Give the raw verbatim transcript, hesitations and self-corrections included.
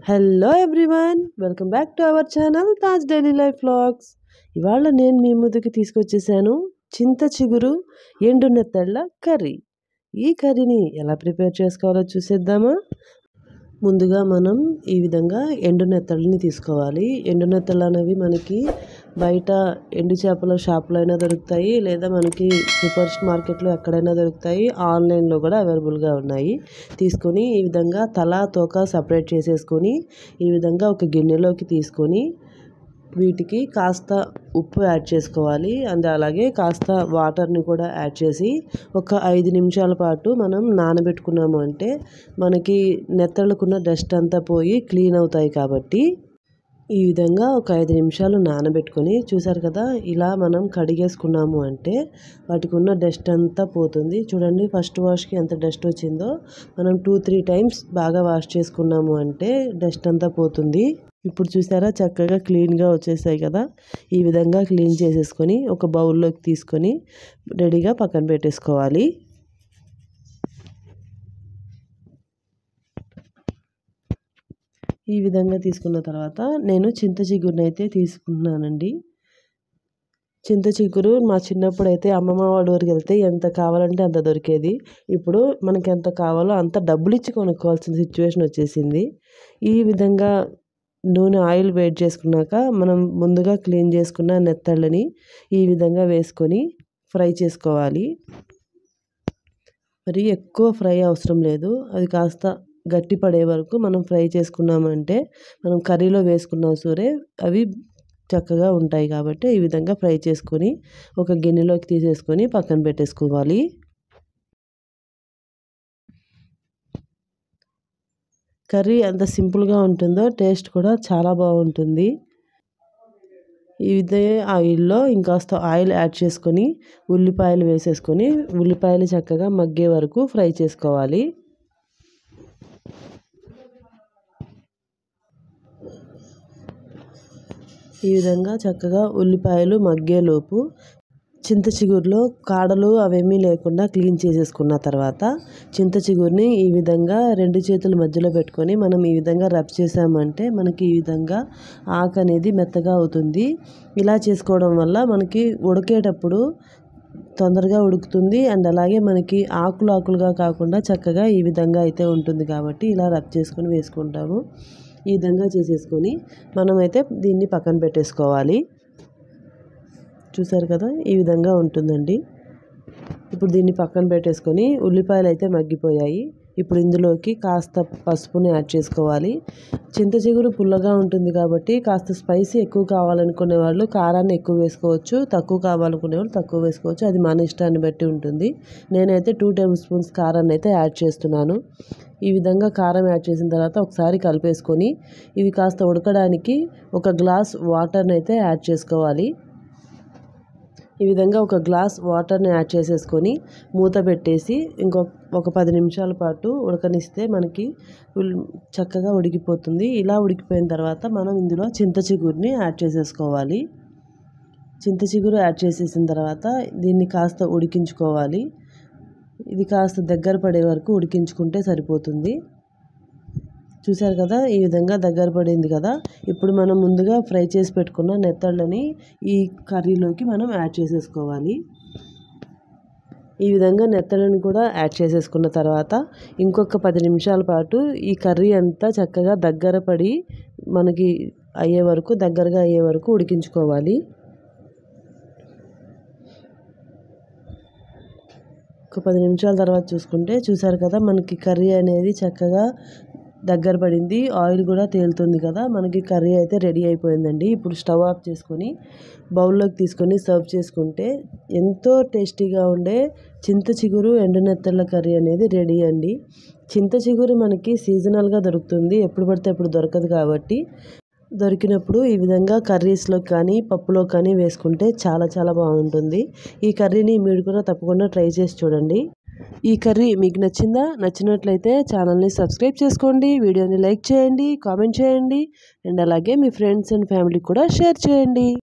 Hello everyone, welcome back to our channel Taj daily life vlogs. ఇవాళ నేను మీ ముందుకు తీసుకొచ్చేసాను చింత చిగురు ఎండు నెత్తళ్ళ కర్రీ. ఈ కర్రీని ఎలా ప్రిపేర్ చేసుకోవాలో చూసేద్దామా. ముందుగా మనం ఈ విధంగా ఎండు నెత్తళ్ళని తీసుకోవాలి. ఎండు నెత్తళ్ళు అనేవి మనకి బయట ఎండు చేపల షాపులో అయినా దొరుకుతాయి, లేదా మనకి సూపర్ మార్కెట్లో ఎక్కడైనా దొరుకుతాయి, ఆన్లైన్లో కూడా అవైలబుల్గా ఉన్నాయి. తీసుకొని ఈ విధంగా తల తోక సపరేట్ చేసేసుకొని ఈ విధంగా ఒక గిన్నెలోకి తీసుకొని వీటికి కాస్త ఉప్పు యాడ్ చేసుకోవాలి. అండ్ అలాగే కాస్త వాటర్ని కూడా యాడ్ చేసి ఒక ఐదు నిమిషాల పాటు మనం నానబెట్టుకున్నాము అంటే మనకి నెత్తళ్ళకున్న డస్ట్ అంతా పోయి క్లీన్ అవుతాయి. కాబట్టి ఈ విధంగా ఒక ఐదు నిమిషాలు నానబెట్టుకొని చూసారు కదా, ఇలా మనం కడిగేసుకున్నాము అంటే వాటికి ఉన్న డస్ట్ అంతా పోతుంది. చూడండి, ఫస్ట్ వాష్కి ఎంత డస్ట్ వచ్చిందో మనం టూ త్రీ టైమ్స్ బాగా వాష్ చేసుకున్నాము అంటే డస్ట్ అంతా పోతుంది. ఇప్పుడు చూసారా, చక్కగా క్లీన్గా వచ్చేసాయి కదా. ఈ విధంగా క్లీన్ చేసేసుకొని ఒక బౌల్లోకి తీసుకొని రెడీగా పక్కన పెట్టేసుకోవాలి. ఈ విధంగా తీసుకున్న తర్వాత నేను చింత చిగురుని అయితే తీసుకుంటున్నానండి. చింత చిగురు మా చిన్నప్పుడు అయితే అమ్మమ్మ వాళ్ళ ఊరికి వెళ్తే ఎంత కావాలంటే అంత దొరికేది. ఇప్పుడు మనకి ఎంత కావాలో అంత డబ్బులు ఇచ్చి కొనుక్కోవాల్సిన సిచ్యువేషన్ వచ్చేసింది. ఈ విధంగా నూనె ఆయిల్ వేడి చేసుకున్నాక మనం ముందుగా క్లీన్ చేసుకున్న నెత్తళ్ళని ఈ విధంగా వేసుకొని ఫ్రై చేసుకోవాలి. మరి ఎక్కువ ఫ్రై అవసరం లేదు, అది కాస్త గట్టి పడే వరకు మనం ఫ్రై చేసుకున్నామంటే మనం కర్రీలో వేసుకున్నా సరే అవి చక్కగా ఉంటాయి. కాబట్టి ఈ విధంగా ఫ్రై చేసుకొని ఒక గిన్నెలోకి తీసేసుకొని పక్కన పెట్టేసుకోవాలి. కర్రీ ఎంత సింపుల్గా ఉంటుందో టేస్ట్ కూడా చాలా బాగుంటుంది. ఇదే ఆయిల్లో ఇంకాస్త ఆయిల్ యాడ్ చేసుకొని ఉల్లిపాయలు వేసేసుకొని ఉల్లిపాయలు చక్కగా మగ్గే వరకు ఫ్రై చేసుకోవాలి. ఈ విధంగా చక్కగా ఉల్లిపాయలు మగ్గేలోపు చింత చిగురులో కాడలు అవేమీ లేకుండా క్లీన్ చేసేసుకున్న తర్వాత చింత చిగురిని ఈ విధంగా రెండు చేతుల మధ్యలో పెట్టుకొని మనం ఈ విధంగా రబ్ చేసామంటే మనకి ఈ విధంగా ఆకు అనేది మెత్తగా అవుతుంది. ఇలా చేసుకోవడం వల్ల మనకి ఉడికేటప్పుడు తొందరగా ఉడుకుతుంది. అండ్ అలాగే మనకి ఆకులు ఆకులుగా కాకుండా చక్కగా ఈ విధంగా అయితే ఉంటుంది. కాబట్టి ఇలా రబ్ చేసుకొని వేసుకుంటాము. ఈ విధంగా చేసేసుకొని మనమైతే దీన్ని పక్కన పెట్టేసుకోవాలి. చూసారు కదా, ఈ విధంగా ఉంటుందండి. ఇప్పుడు దీన్ని పక్కన పెట్టేసుకొని ఉల్లిపాయలు అయితే మగ్గిపోయాయి. ఇప్పుడు ఇందులోకి కాస్త పసుపుని యాడ్ చేసుకోవాలి. చింత చిగురు పుల్లగా ఉంటుంది కాబట్టి కాస్త స్పైసీ ఎక్కువ కావాలనుకునే వాళ్ళు కారాన్ని ఎక్కువ వేసుకోవచ్చు, తక్కువ కావాలనుకునే వాళ్ళు తక్కువ వేసుకోవచ్చు. అది మన ఇష్టాన్ని బట్టి ఉంటుంది. నేనైతే టూ టేబుల్ స్పూన్స్ కారాన్ని అయితే యాడ్ చేస్తున్నాను. ఈ విధంగా కారం యాడ్ చేసిన తర్వాత ఒకసారి కలిపేసుకొని ఇవి కాస్త ఉడకడానికి ఒక గ్లాస్ వాటర్ని అయితే యాడ్ చేసుకోవాలి. ఈ విధంగా ఒక గ్లాస్ వాటర్ని యాడ్ చేసేసుకొని మూత పెట్టేసి ఇంకొక ఒక పది నిమిషాల పాటు ఉడకనిస్తే మనకి చక్కగా ఉడికిపోతుంది. ఇలా ఉడికిపోయిన తర్వాత మనం ఇందులో చింత చిగురుని యాడ్ చేసేసుకోవాలి. చింత చిగురు యాడ్ చేసేసిన తర్వాత దీన్ని కాస్త ఉడికించుకోవాలి. ఇది కాస్త దగ్గర పడే వరకు ఉడికించుకుంటే సరిపోతుంది. చూసారు కదా, ఈ విధంగా దగ్గర పడింది కదా. ఇప్పుడు మనం ముందుగా ఫ్రై చేసి పెట్టుకున్న నెత్తళ్ళని ఈ కర్రీలోకి మనం యాడ్ చేసేసుకోవాలి. ఈ విధంగా నెత్తళ్ళని కూడా యాడ్ చేసేసుకున్న తర్వాత ఇంకొక పది నిమిషాల పాటు ఈ కర్రీ అంతా చక్కగా దగ్గర పడి మనకి అయ్యే వరకు దగ్గరగా అయ్యే వరకు ఉడికించుకోవాలి. ఒక పది నిమిషాల తర్వాత చూసుకుంటే చూసారు కదా, మనకి కర్రీ అనేది చక్కగా దగ్గర పడింది. ఆయిల్ కూడా తేలుతుంది కదా. మనకి కర్రీ అయితే రెడీ అయిపోయిందండి. ఇప్పుడు స్టవ్ ఆఫ్ చేసుకొని బౌల్లోకి తీసుకొని సర్వ్ చేసుకుంటే ఎంతో టేస్టీగా ఉండే చింత చిగురు ఎండు నెత్తళ్ళ కర్రీ అనేది రెడీ అండి. చింత చిగురు మనకి సీజనల్గా దొరుకుతుంది, ఎప్పుడు పడితే ఎప్పుడు దొరకదు. కాబట్టి దొరికినప్పుడు ఈ విధంగా కర్రీస్లో కానీ పప్పులో కానీ వేసుకుంటే చాలా చాలా బాగుంటుంది. ఈ కర్రీని మీరు కూడా తప్పకుండా ట్రై చేసి చూడండి. ఈ కర్రీ మీకు నచ్చిందా? నచ్చినట్లయితే ఛానల్ని సబ్స్క్రైబ్ చేసుకోండి, వీడియోని లైక్ చేయండి, కామెంట్ చేయండి, అండ్ అలాగే మీ ఫ్రెండ్స్ అండ్ ఫ్యామిలీకి కూడా షేర్ చేయండి.